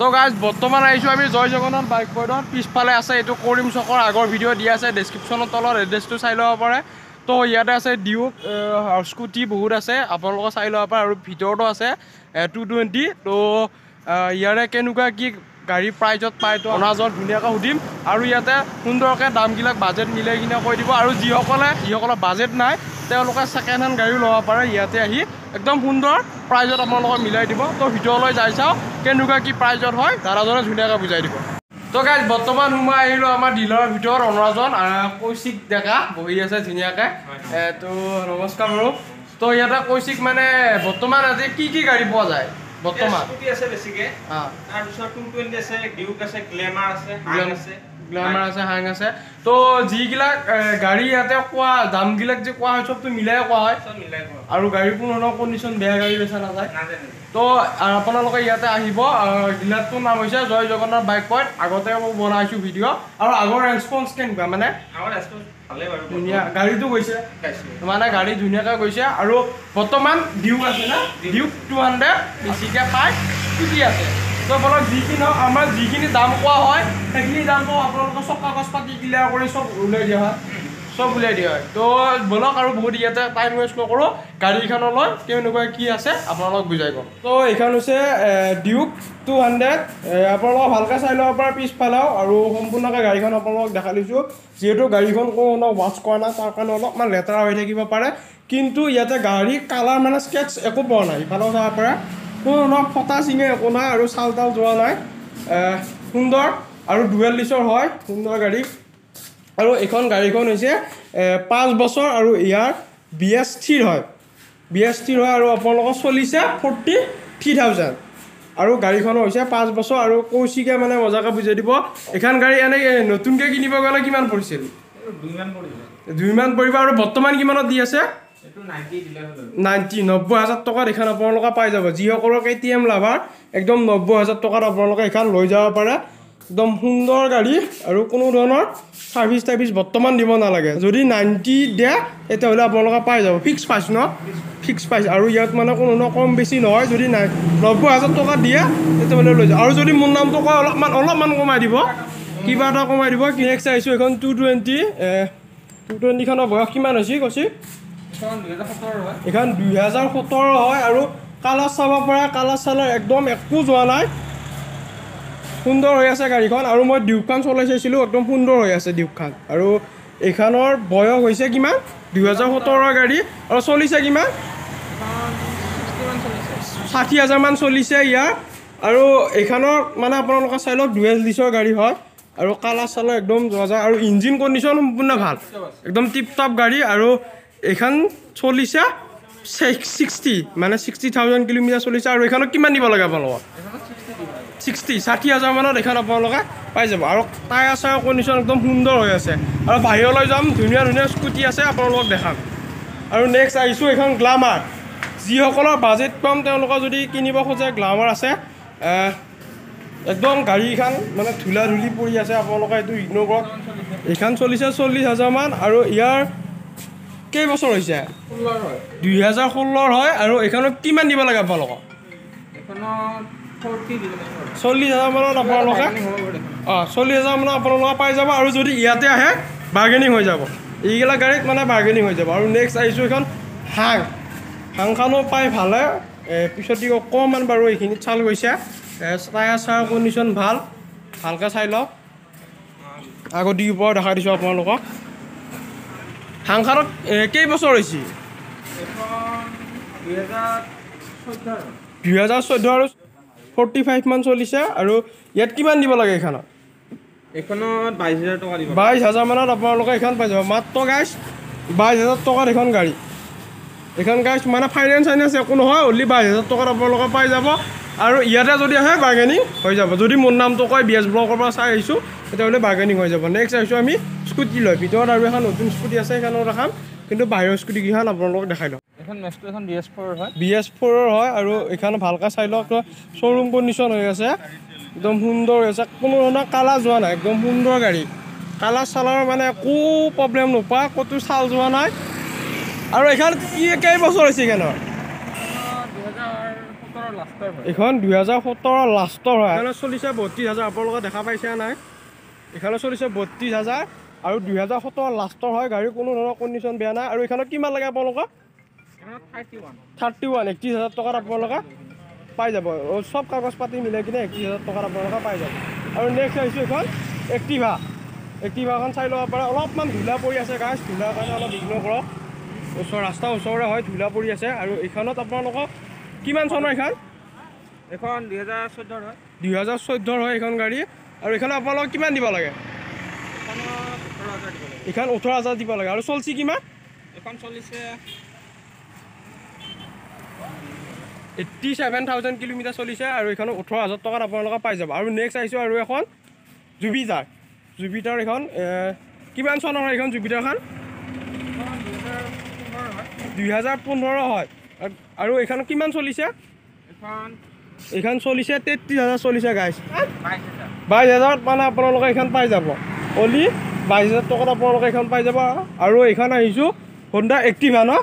তো গাইজ বৰ্তমান আহিছোঁ আমি জয় জগন্নাথ বাইক পইণ্টত পিছফালে আছে এইটো কৰিম চকৰ আগৰ ভিডিঅ' দিয়া আছে ডেছক্ৰিপশ্যনৰ তলত এড্ৰেছটো চাই ল'ব পাৰে তো ইয়াতে আছে ডিউক স্কুটি বহুত আছে আপোনালোকে চাই ল'ব পাৰে আৰু ভিতৰতো আছে 220 তো ইয়াৰে কেনেকুৱা কি গাড়ী প্ৰাইজত পায় তো অনাজত ধুনীয়াকৈ সুধিম আৰু ইয়াতে সুন্দৰকৈ দামবিলাক বাজেট মিলাই কিনে কৈ দিব আৰু যিসকলৰ বাজেট নাই তেওঁলোকে ছেকেণ্ড হেণ্ড গাড়ীও ল'ব পাৰে ইয়াতে আহি একদম সুন্দৰ প্ৰাইজত আপোনালোকক মিলাই দিব তো ভিতৰলৈ যাই চাওঁ কেনেকুৱা কি প্ৰাইজত হয় দাদাজনে ধুনীয়াকৈ বুজাই দিব তো গাইজ বৰ্তমান সোমাই আহিলোঁ আমাৰ ডিলাৰৰ ভিতৰত অনুৰাজন কৌশিক ডেকা বহি আছে ধুনীয়াকৈ তো নমস্কাৰ বাৰু তো ইয়াতে কৌশিক মানে বৰ্তমান আজি কি গাড়ী পোৱা যায় বৰ্তমান স্কুটি আছে বেছিকে তাৰ পিছত 220 আছে ডিউক আছে গ্লেমাৰ আছে গ্লেমাৰ আছে হাং আছে তো যিবিলাক গাড়ী ইয়াতে কোৱা দামবিলাক যে কোৱা হয় চবটো মিলাই কোৱা হয় সব মিলাই কোৱা আৰু গাড়ীৰ কোনো কণ্ডিশ্যন বেয়া গাড়ী বেচা নাযায় তো আপোনালোকে ইয়াতে আহিব ডিলাৰটোৰ নাম হৈছে জয় জগন্নাথ বাইক পইণ্ট আগতে মই বনাইছোঁ ভিডিঅ' আৰু আগৰ ৰেছপন্স কেনেকুৱা মানে আমাৰ ৰেছপন্স ভালে বাৰু ধুনীয়া গাড়ীটো গৈছে মানে গাড়ী ধুনীয়াকৈ গৈছে আৰু বৰ্তমান ডিউক আছে না ডিউক 200 বেছিকৈ পায় স্কুটি আছে তো ফলত যিখিনি আমাৰ যিখিনি দাম কোৱা হয় সেইখিনি দামটো আপোনালোকৰ চব কাগজ পাতি ক্লিয়াৰ কৰি চব উলিয়াই দিয়া হয় তো বলক আৰু বহুত ইয়াতে টাইম ৱেষ্ট নকৰোঁ গাড়ীখনলৈ কেনেকুৱা কি আছে আপোনালোকক বুজাই ক'ম তো এইখন হৈছে ডিউক 200 আপোনালোকক ভালকৈ চাই ল'ব পাৰে পিছফালেও আৰু সম্পূৰ্ণকৈ গাড়ীখন আপোনালোকক দেখাই দিছোঁ যিহেতু গাড়ীখন কোনো ৱাছ কৰা নাই তাৰ কাৰণে অলপমান লেতেৰা হৈ থাকিব পাৰে কিন্তু ইয়াতে গাড়ী কালাৰ মানে স্কেটছ একো পোৱা নাই ইফালেও চাব পাৰে কোনো ফটা চিঙে একো নাই আৰু চাল তাল যোৱা নাই সুন্দৰ আৰু ডুৱেল ডিছৰ হয় সুন্দৰ গাড়ী আৰু এইখন গাড়ীখন হৈছে 5 বছৰ আৰু ইয়াৰ BS হয় আৰু আপোনালোকৰ চলিছে 43,000 আৰু গাড়ীখন হৈছে 5 বছৰ আৰু কৌশিকে মানে মজাকৈ বুজাই দিব এইখন গাড়ী এনে নতুনকৈ কিনিব গ'লে কিমান পৰিছিল 2 মান পৰিব আৰু বৰ্তমান কিমানত দি আছে 90,000 টকাত এইখন আপোনালোকে পাই যাব যিসকলৰ KTM লাভাৰ একদম 90,000 টকাত আপোনালোকে এইখন লৈ যাব পাৰে একদম সুন্দৰ গাড়ী আৰু কোনো ধৰণৰ সাৰ্ভিস বৰ্তমান দিব নালাগে যদি 90 দিয়ে তেতিয়াহ'লে আপোনালোকে পাই যাব ফিক্স প্ৰাইচ ন ফিক্স প্ৰাইচ আৰু ইয়াত মানে কোনো কম বেছি নহয় যদি 90,000 টকা দিয়ে তেতিয়াহ'লে লৈ যাব আৰু যদি মোৰ নামটো কয় অলপমান কমাই দিব কিবা এটা কমাই দিব নেক্সট আহিছোঁ এখন 220 খনৰ বয়স কিমান হৈছে কৈছে এখন 2017 হয় আৰু কালাৰ চাব পৰা কালাৰ চালাৰ একদম একো যোৱা নাই সুন্দৰ হৈ আছে গাড়ীখন আৰু মই ডিউকখন চলাই চাইছিলোঁ একদম সুন্দৰ হৈ আছে ডিউকখন আৰু এইখনৰ বয়স হৈছে কিমান 2017 গাড়ী আৰু চলিছে কিমান 60,000 মান চলিছে ইয়াৰ আৰু এইখনৰ মানে আপোনালোকে চাই লওক ডুৱেল ডিছৰ গাড়ী হয় আৰু কালাৰ চালাৰ একদম যোৱা যায় আৰু ইঞ্জিন কণ্ডিশ্যন সম্পূৰ্ণ ভাল একদম টিপ টপ গাড়ী আৰু এইখন চলিছে 60,000 কিলোমিটাৰ চলিছে আৰু এইখনক কিমান দিব লাগে আপোনালোকক 60,000 মানত এইখন আপোনালোকে পাই যাব আৰু টায়াৰ চায়াৰ কণ্ডিশ্যন একদম সুন্দৰ হৈ আছে আৰু বাহিৰলৈ যাম ধুনীয়া স্কুটি আছে আপোনালোকক দেখাম আৰু নেক্সট আহিছোঁ এইখন গ্লামাৰ যিসকলৰ বাজেট কম তেওঁলোকে যদি কিনিব খোজে গ্লামাৰ আছে একদম গাড়ীখন মানে ধূলা ধূলি পৰি আছে আপোনালোকে এইটো ইগন'ৰ কৰক এইখন চলিছে 40,000 মান আৰু ইয়াৰ কেইবছৰ হৈছে 2016 হয় আৰু এইখনত কিমান দিব লাগে আপোনালোকক 40,000 মানত আপোনালোকে 40,000 মানত আপোনালোকে পাই যাব আৰু যদি ইয়াতে আহে বাৰ্গেনিং হৈ যাব এইগিলা গাড়ীত মানে বাৰ্গেনিং হৈ যাব আৰু নেক্সট আহিছোঁ এইখন হাংখনো পাই ভালে পিছত অকণমান বাৰু এইখিনিত চাল গৈছে টায়াৰ চায়াৰ কণ্ডিশ্যন ভালকৈ চাই লওক আগত দি ওপৰত দেখাই দিছোঁ আপোনালোকক হাংখনত কেইবছৰ হৈছে 2014 আৰু 45 মান চলিছে আৰু ইয়াত কিমান দিব লাগে এইখনত 22,000 টকা দিব 22,000 মানত আপোনালোকে এইখন পাই যাব মাত্ৰ গাইছ 22,000 টকাত এইখন গাড়ী মানে ফাইনেন্স একো নহয় অনলি 22,000 টকাত আপোনালোকে পাই যাব আৰু ইয়াতে যদি আহে বাৰ্গেনিং হৈ যাব যদি মোৰ নামটো কয় BS ব্লকৰ পৰা চাই আহিছোঁ তেতিয়াহ'লে বাৰ্গেনিং হৈ যাব নেক্সট আহিছোঁ আমি স্কুটি লৈ ভিতৰত আৰু এখন নতুন স্কুটি আছে সেইখনত দেখাম কিন্তু বাহিৰৰ স্কুটিকেইখন আপোনালোকক দেখাই লওক এখন BS4 হয় হয় আৰু এইখন ভালকৈ চাই লওক শ্ব'ৰুম কণ্ডিশ্যন হৈ আছে একদম সুন্দৰ হৈ আছে কোনো ধৰণৰ কালাৰ যোৱা নাই একদম সুন্দৰ গাড়ী কালাৰ চালাৰ মানে একো প্ৰব্লেম নোপোৱা ক'তো চাল যোৱা নাই আৰু এইখন কেইবছৰ হৈছে এইখনৰ 2017 লাষ্টৰ হয় এইখন 2017 লাষ্টৰ হয় এখানে চলিছে 32,000 আপোনালোকে দেখা পাইছে নাই এখানে চলিছে 32,000 আৰু 2017 লাষ্টৰ হয় গাড়ী কোনো ধৰণৰ কণ্ডিশ্যন বেয়া নাই আৰু এখানে কিমান লাগে আপোনালোকক 31 31,000 টকাত আপোনালোকে পাই যাব সব কাগজ পাতি মিলাই কিনে 31,000 টকাত আপোনালোকে পাই যাব আৰু নেক্সট আহিছো এখন এক্টিভাখন চাই ল'ব পাৰে অলপমান ধূলা পৰি আছে গাইছ ধূলাৰ কাৰণে অলপ ইগনোৰ কৰক ৰাস্তা ওচৰৰে হয় ধূলা পৰি আছে আৰু এইখনত আপোনালোকক কিমান চনৰ এইখন 2014 হয় 2014 হয় এইখন গাড়ী আৰু এইখন আপোনালোকক কিমান দিব লাগে এইখন 18,000 দিব লাগে আৰু চলছি কিমান এখন চলিছে 87,000 কিলোমিটাৰ চলিছে আৰু এইখন 18,000 টকাত আপোনালোকে পাই যাব আৰু নেক্সট আহিছোঁ আৰু এখন জুপিটাৰ এখন কিমান চনৰ হয় এইখন জুপিটাৰখন 2015 হয় আৰু এইখন কিমান চলিছে এইখন চলিছে 33,000 চলিছে গাইছ 22,000 মানে আপোনালোকে এইখন পাই যাব অলি 22,000 টকাত আপোনালোকে এইখন পাই যাব আৰু এইখন আহিছোঁ হোণ্ডা এক্টিভা ন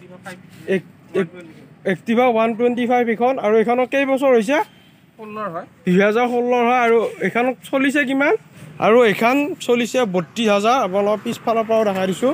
এক্টিভা 125 এইখন আৰু এইখনৰ কেইবছৰ হৈছে 2016 হয় আৰু এইখন চলিছে কিমান আৰু এইখন চলিছে 32,000 আপোনালোকৰ পিছফালৰ পৰাও দেখাই দিছোঁ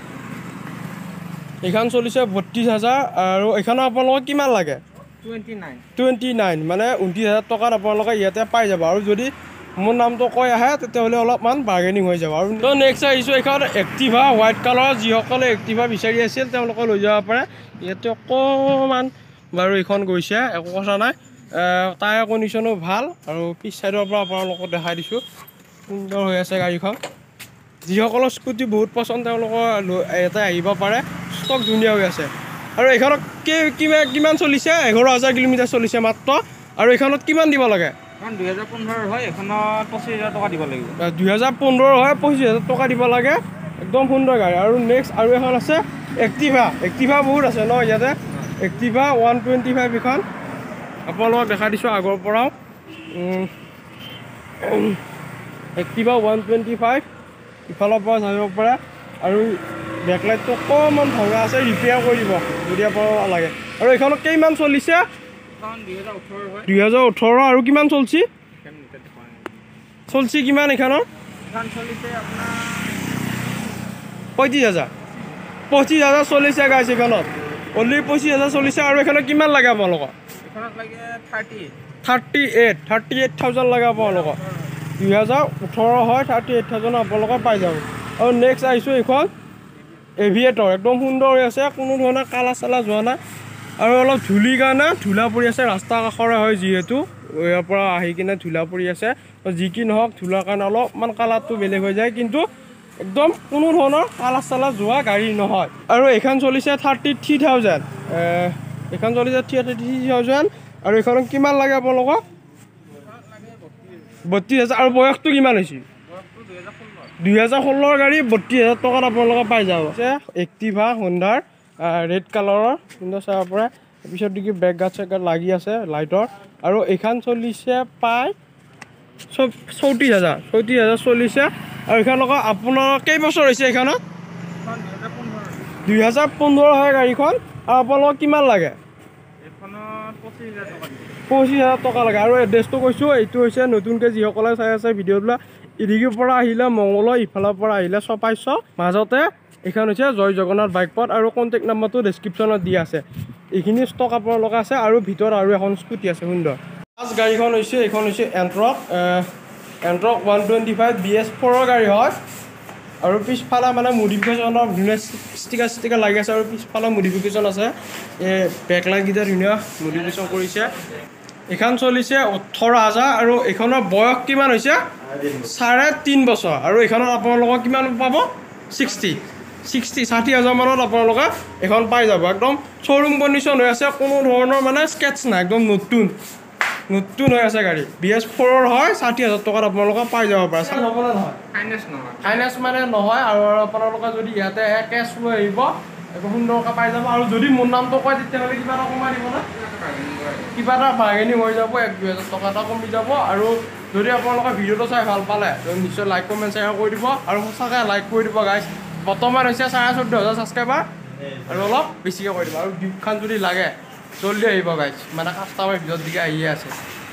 এইখন চলিছে 32,000 আৰু এইখনৰ আপোনালোকক কিমান লাগে 29 মানে 29,000 টকাত আপোনালোকে ইয়াতে পাই যাব আৰু যদি মোৰ নামটো কৈ আহে তেতিয়াহ'লে অলপমান বাৰ্গেনিং হৈ যাব আৰু তো নেক্সট আহিছোঁ এইখন এক্টিভা হোৱাইট কালাৰৰ যিসকলে এক্টিভা বিচাৰি আছিল তেওঁলোকে লৈ যাব পাৰে ইয়াতে অকণমান বাৰু এইখন গৈছে একো কথা নাই টায়াৰ কণ্ডিশ্যনো ভাল আৰু পিছ চাইডৰ পৰা আপোনালোকক দেখাই দিছোঁ সুন্দৰ হৈ আছে গাড়ীখন যিসকলৰ স্কুটি বহুত পচন্দ তেওঁলোকৰ ইয়াতে আহিব পাৰে ষ্টক ধুনীয়া হৈ আছে আৰু এইখনত কিমান চলিছে 11,000 কিলোমিটাৰ চলিছে মাত্ৰ আৰু এইখনত কিমান দিব লাগে 2015 হয় এখনত 25,000 টকা দিব লাগিব 2015 হয় 25,000 টকা দিব লাগে একদম সুন্দৰ গাড়ী আৰু নেক্সট আৰু এখন আছে এক্টিভা বহুত আছে ন ইয়াতে এক্টিভা 125 এইখন আপোনালোকক দেখাই দিছোঁ আগৰ পৰাও এক্টিভা 125 ইফালৰ পৰা যাব পাৰে আৰু বেকলাইটটো অকণমান ভঙা আছে ৰিপেয়াৰ কৰি দিব যদি আপোনালোকক লাগে আৰু এইখনত কিমান চলিছে 2018 আৰু কিমান চলছি কিমান এইখনৰ 25,000 চলিছে গাইছ এইখনত অনলি 25,000 চলিছে আৰু এইখনত কিমান লাগে আপোনালোকক 38,000 লাগে আপোনালোকক 2018 হয় 38,000 আপোনালোকে পাই যাব আৰু নেক্সট আহিছোঁ এইখন এভিয়েটৰ একদম সুন্দৰ হৈ আছে কোনো ধৰণৰ কালা চালা যোৱা নাই আৰু অলপ ধূলিৰ কাৰণে ধূলা পৰি আছে ৰাস্তা কাষৰে হয় যিহেতু ইয়াৰ পৰা আহি কিনে ধূলা পৰি আছে যি কি নহওক ধূলাৰ কাৰণে অলপমান কালাৰটো বেলেগ হৈ যায় কিন্তু একদম কোনো ধৰণৰ কালা চালা যোৱা গাড়ী নহয় আৰু এইখন চলিছে 33,000 এইখন চলিছে 33,000 আৰু এইখনত কিমান লাগে আপোনালোকক 32,000 আৰু বয়সটো কিমান হৈছে 2016 গাড়ী 32,000 টকাত আপোনালোকে পাই যাব এক্টিভা হোণ্ডাৰ ৰেড কালাৰৰ সুন্দৰ চাব পৰা পিছত দেখি বেক গাৰ্ড চেক গাৰ্ড লাগি আছে লাইটৰ আৰু এইখন চলিছে প্ৰায় 34,000 চলিছে আৰু এইখনক আপোনাৰ কেইবছৰ হৈছে এইখনত 2015 হয় গাড়ীখন আৰু আপোনালোকক কিমান লাগে 25,000 টকা লাগে আৰু এড্ৰেছটো কৈছোঁ এইটো হৈছে নতুনকৈ যিসকলে চাই আছে ভিডিঅ'বিলাক ইৰিগিৰ পৰা আহিলে মংগলৰ ইফালৰ পৰা আহিলে চপাইছ মাজতে এইখন হৈছে জয় জগন্নাথ বাইক পথ আৰু কণ্টেক্ট নাম্বাৰটো ডেছক্ৰিপশ্যনত দিয়া আছে এইখিনি ষ্টক আপোনালোকে আছে আৰু ভিতৰত আৰু এখন স্কুটি আছে সুন্দৰ ফাৰ্ষ্ট গাড়ীখন হৈছে এইখন হৈছে এণ্ট্ৰক 125 BS4 গাড়ী হয় আৰু পিছফালে মানে মডিফিকেশ্যনৰ ধুনীয়া ষ্টিকাৰ লাগি আছে আৰু পিছফালে মডিফিকেশ্যন আছে এই বেকলাইটকেইটা ধুনীয়া মডিফিকেশ্যন কৰিছে এইখন চলিছে 18,000 আৰু এইখনৰ বয়স কিমান হৈছে 3.5 বছৰ আৰু এইখনত আপোনালোকক কিমান পাব 60,000 মানত আপোনালোকে এখন পাই যাব একদম শ্ব'ৰুম কণ্ডিশ্যন হৈ আছে কোনো ধৰণৰ মানে স্কেটছ নাই একদম নতুন হৈ আছে গাড়ী BS4 হয় 60,000 টকাত আপোনালোকে পাই যাব পাৰে ফাইনেন্স মানে নহয় আৰু আপোনালোকে যদি ইয়াতে কেছ লৈ আহিব একদম সুন্দৰকৈ পাই যাব আৰু যদি মোৰ নামটো কয় তেতিয়াহ'লে কিবা এটা কমাই দিব না কিবা এটা বাৰ্গেনিং হৈ যাব 1-2,000 টকা এটা কমি যাব আৰু যদি আপোনালোকে ভিডিঅ'টো চাই ভাল পালে নিশ্চয় লাইক কমেণ্ট শ্বেয়াৰ কৰি দিব আৰু সঁচাকৈ লাইক কৰি দিব গাইজ বৰ্তমান হৈছে 14,500 ছাবস্ক্ৰাইবাৰ আৰু অলপ বেছিকৈ কৰি দিব আৰু ডিউকখন যদি লাগে জল্দি আহিব গাইজ মানে কাষ্টমাৰ ভিতৰত দিকে আহিয়ে আছে